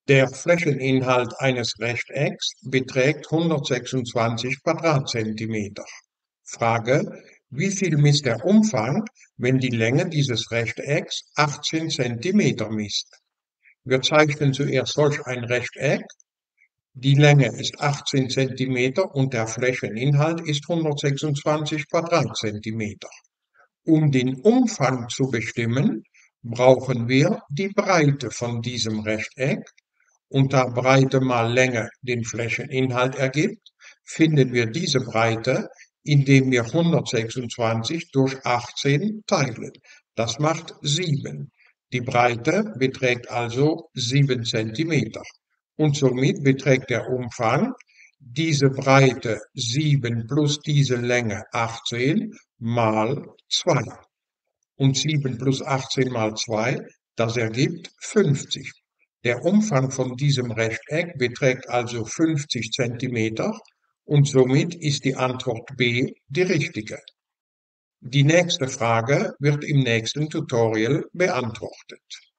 Der Flächeninhalt eines Rechtecks beträgt 126 Quadratzentimeter. Frage: Wie viel misst der Umfang, wenn die Länge dieses Rechtecks 18 Zentimeter misst? Wir zeichnen zuerst solch ein Rechteck. Die Länge ist 18 Zentimeter und der Flächeninhalt ist 126 Quadratzentimeter. Um den Umfang zu bestimmen, brauchen wir die Breite von diesem Rechteck, und da Breite mal Länge den Flächeninhalt ergibt, finden wir diese Breite, indem wir 126 durch 18 teilen. Das macht 7. Die Breite beträgt also 7 Zentimeter. Und somit beträgt der Umfang diese Breite 7 plus diese Länge 18 mal 2. Und 7 plus 18 mal 2, das ergibt 50. Der Umfang von diesem Rechteck beträgt also 50 Zentimeter und somit ist die Antwort B die richtige. Die nächste Frage wird im nächsten Tutorial beantwortet.